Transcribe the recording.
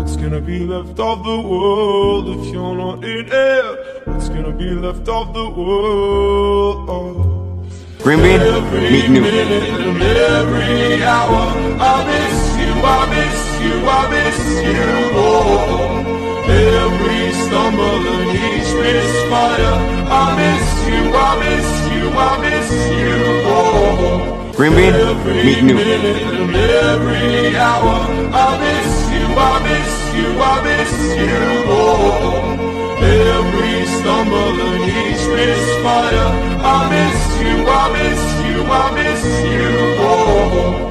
What's gonna be left of the world if you're not in it? What's gonna be left of the world? Green bean, meet new. Every minute and every hour, I miss you, I miss you, I miss you. Oh, every stumble and each misfire, I miss you, I miss you, I miss you. Oh, Green bean, meet new. every minute and every hour, I miss you, I miss you, I miss you. Oh, every stumble and each misfire, I miss you, I miss you, I miss you. Oh.